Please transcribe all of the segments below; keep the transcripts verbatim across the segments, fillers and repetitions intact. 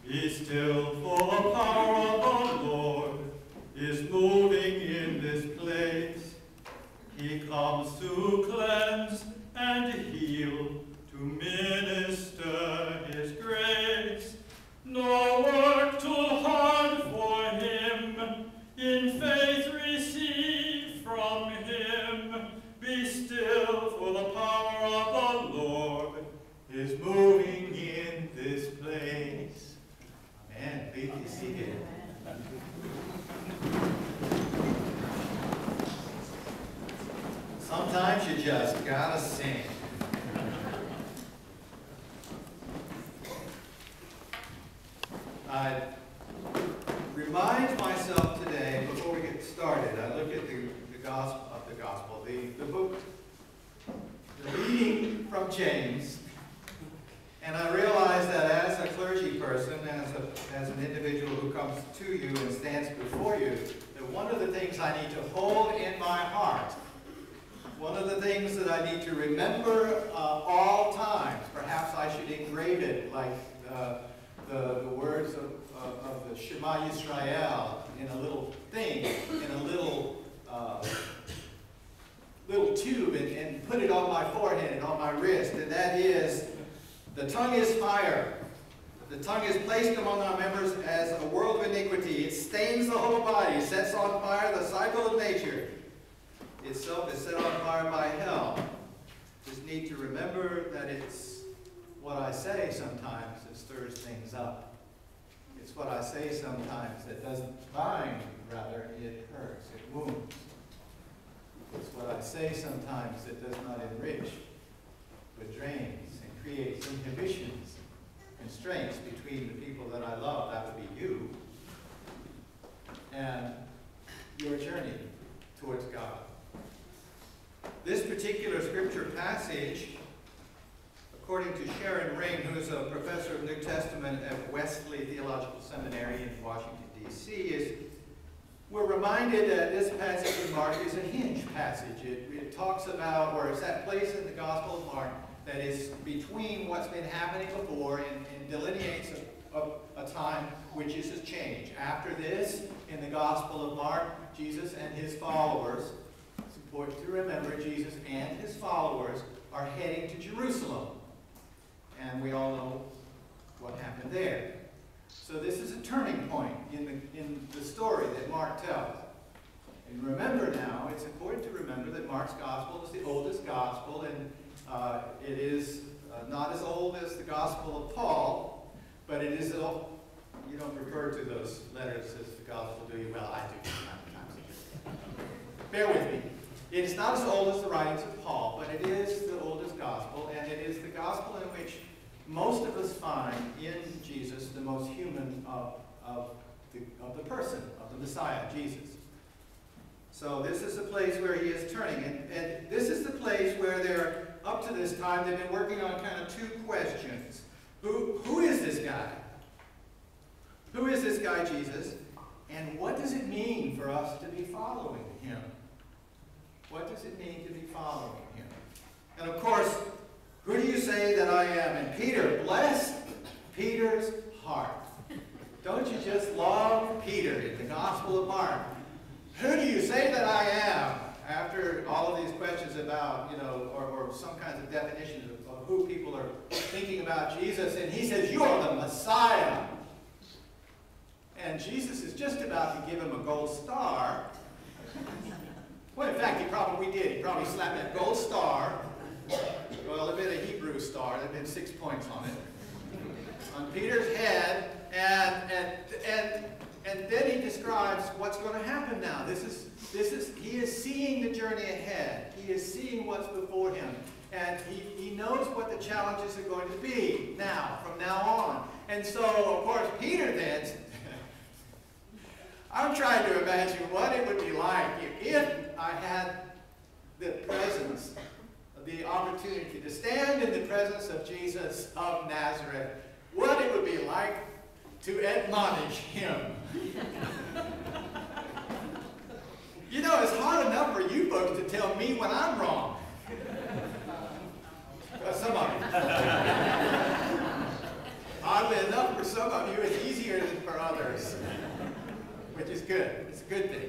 Be still, for the power of the Lord is moving in this place. He comes to cleanse and heal, to minister his grace. No work too hard for him, in faith receive from him. Be still, for the power of the Lord is moving in this place. Amen. Please be seated. Sometimes you just gotta sing. I remind myself today, before we get started, I look at the, the gospel of the gospel, the, the book, the reading from James, and I realize that as a clergy person, as, a, as an individual who comes to you and stands before you, that one of the things I need to hold in my heart, one of the things that I need to remember uh, all times, perhaps I should engrave it like uh, the, the words of, uh, of the Shema Yisrael in a little thing, in a little uh, little tube, and, and put it on my forehead and on my wrist, and that is, the tongue is fire. The tongue is placed among our members as a world of iniquity. It stains the whole body, sets on fire the cycle of nature. Itself is set on fire by hell. Just need to remember that it's what I say sometimes that stirs things up. It's what I say sometimes that doesn't bind, rather it hurts, it wounds. It's what I say sometimes that does not enrich, but drains and creates inhibitions, constraints between the people that I love, that would be you, and your journey towards God. This particular scripture passage, according to Sharon Ring, who is a professor of New Testament at Wesley Theological Seminary in Washington, D C, is we're reminded that this passage in Mark is a hinge passage. It, it talks about, or it's that place in the Gospel of Mark that is between what's been happening before and, and delineates a, a, a time which is a change. After this, in the Gospel of Mark, Jesus and his followers, it's important to remember, Jesus and his followers are heading to Jerusalem. And we all know what happened there. So this is a turning point in the, in the story that Mark tells. And remember now, it's important to remember that Mark's gospel is the oldest gospel, and uh, it is uh, not as old as the gospel of Paul, but it is, a, you don't refer to those letters as the gospel, do you? Well, I do. Bear with me. It is not as old as the writings of Paul, but it is the oldest gospel, and it is the gospel in which most of us find in Jesus the most human of, of, the, of the person, of the Messiah, Jesus. So this is the place where he is turning, and, and this is the place where they're, up to this time, they've been working on kind of two questions. Who, who is this guy? Who is this guy, Jesus? And what does it mean for us to be following him? What does it mean to be following him? And of course, who do you say that I am? And Peter, bless Peter's heart. Don't you just love Peter in the Gospel of Mark? Who do you say that I am? After all of these questions about, you know, or, or some kinds of definitions of, of who people are thinking about Jesus, and he says, you are the Messiah. And Jesus is just about to give him a gold star. Well, in fact, he probably did. He probably slapped that gold star. Well, it'd been a Hebrew star. There'd been six points on it. On Peter's head, and and and and then he describes what's going to happen now. This is this is he is seeing the journey ahead. He is seeing what's before him, and he he knows what the challenges are going to be now, from now on. And so, of course, Peter then. I'm trying to imagine what it would be like if, if I had the presence, the opportunity to stand in the presence of Jesus of Nazareth, what it would be like to admonish him. You know, it's hard enough for you folks to tell me when I'm wrong. Well, some of you. Oddly enough, for some of you, it's a good thing.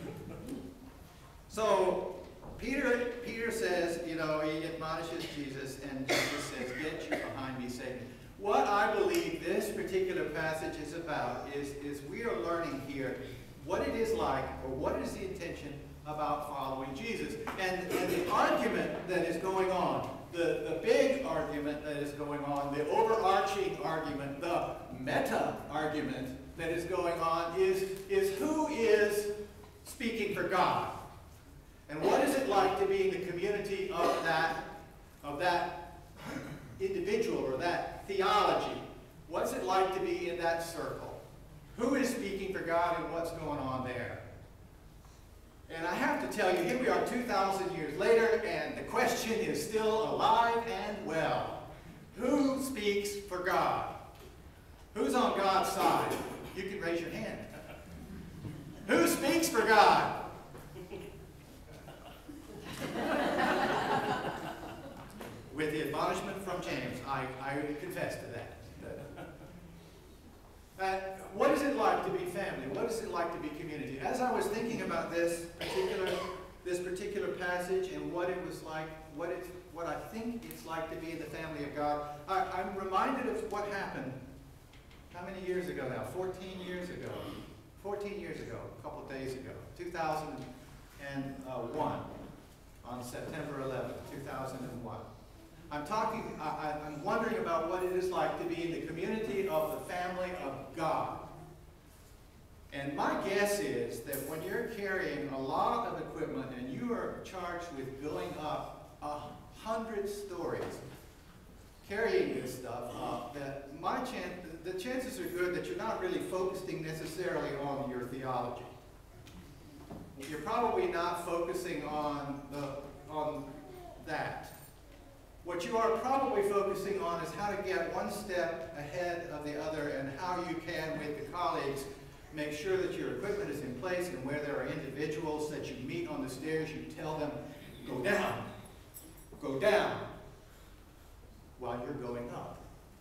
So Peter, Peter says, you know, he admonishes Jesus, and Jesus says, "Get you behind me, Satan." What I believe this particular passage is about is, is we are learning here what it is like, or what is the intention about following Jesus. And, and the argument that is going on, the, the big argument that is going on, the overarching argument, the meta-argument that is going on is, is who is speaking for God? And what is it like to be in the community of that, of that individual or that theology? What's it like to be in that circle? Who is speaking for God and what's going on there? And I have to tell you, here we are two thousand years later, and the question is still alive and well. Who speaks for God? Who's on God's side? You can raise your hand. Who speaks for God? With the admonishment from James, I, I confess to that. Uh, what is it like to be family? What is it like to be community? As I was thinking about this particular, this particular passage and what it was like, what, it, what I think it's like to be in the family of God, I, I'm reminded of what happened, how many years ago now? fourteen years ago. fourteen years ago, a couple of days ago, two thousand one, on September eleventh, two thousand one. I'm talking, I, I'm wondering about what it is like to be in the community of the family of God. And my guess is that when you're carrying a lot of equipment and you are charged with going up a hundred stories, carrying this stuff up, that my chance, the chances are good that you're not really focusing necessarily on your theology. You're probably not focusing on the on that. What you are probably focusing on is how to get one step ahead of the other, and how you can, with the colleagues, make sure that your equipment is in place, and where there are individuals that you meet on the stairs, you tell them, go down, go down, while you're going up.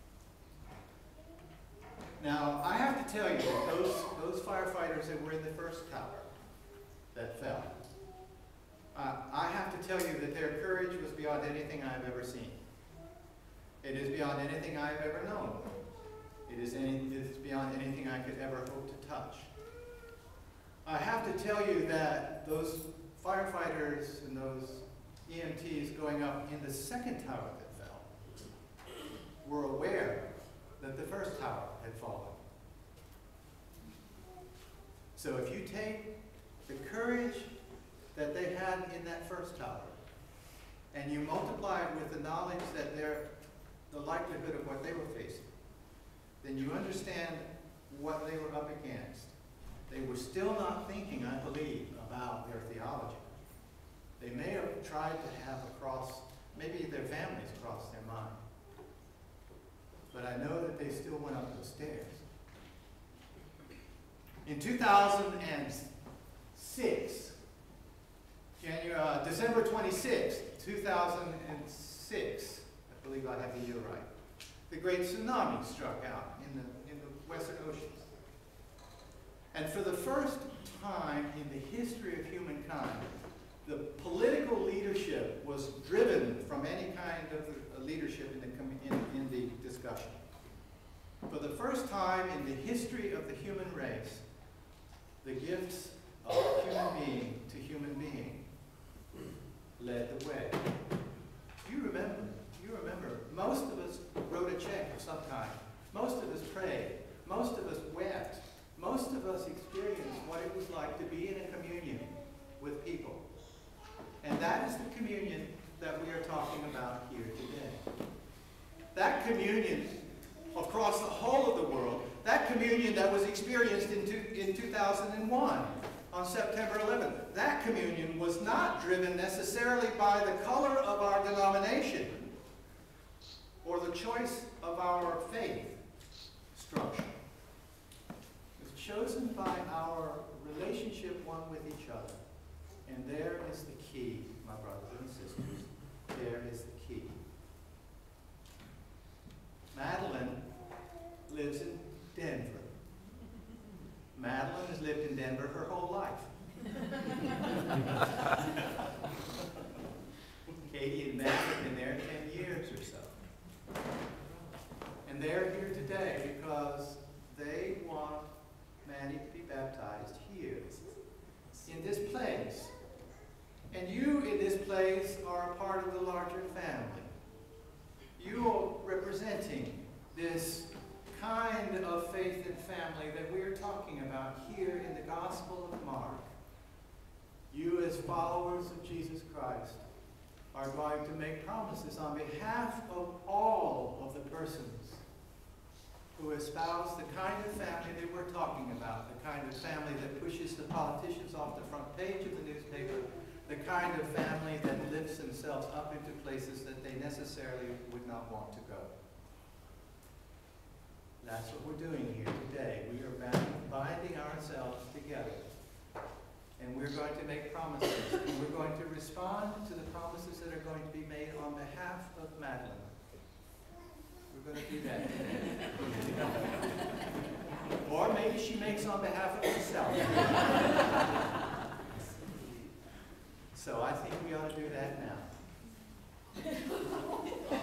Now, I have to tell you that those, those firefighters that were in the first tower that fell, Uh, I have to tell you that their courage was beyond anything I've ever seen. It is beyond anything I've ever known. It is, any, it is beyond anything I could ever hope to touch. I have to tell you that those firefighters and those E M Ts going up in the second tower that fell were aware that the first tower had fallen. So if you take the courage that they had in that first tower, and you multiply it with the knowledge that they're the likelihood of what they were facing, then you understand what they were up against. They were still not thinking, I believe, about their theology. They may have tried to have across, maybe their families across their mind. But I know that they still went up the stairs. In two thousand six, January, uh, December twenty-sixth, two thousand six, I believe I have the year right, the great tsunami struck out in the, in the Western Oceans. And for the first time in the history of humankind, the political leadership was driven from any kind of leadership in the, in, in the discussion. For the first time in the history of the human race, the gifts of human being to human being led the way. You remember, you remember, most of us wrote a check of some kind. Most of us prayed. Most of us wept. Most of us experienced what it was like to be in a communion with people. And that is the communion that we are talking about here today. That communion across the whole of the world, that communion that was experienced in, two, in two thousand one on September eleventh, that communion was not driven necessarily by the color of our denomination or the choice of our faith structure. It was chosen by our relationship one with each other. And there is the key, my brothers and sisters. There is the key. Madeline lives in Denver. Madeline has lived in Denver her whole life. Katie and Matt have been there ten years or so. And they're here today because they want Manny to be baptized here, in this place. And you in this place are a part of the larger family. You are representing this kind of faith and family that we are talking about here in the Gospel of Mark. You, as followers of Jesus Christ, are going to make promises on behalf of all of the persons who espouse the kind of family that we're talking about, the kind of family that pushes the politicians off the front page of the newspaper, the kind of family that lifts themselves up into places that they necessarily would not want to go. That's what we're doing here today. We are binding ourselves together. And we're going to make promises. And we're going to respond to the promises that are going to be made on behalf of Madeline. We're going to do that today. Or maybe she makes on behalf of herself. So I think we ought to do that now.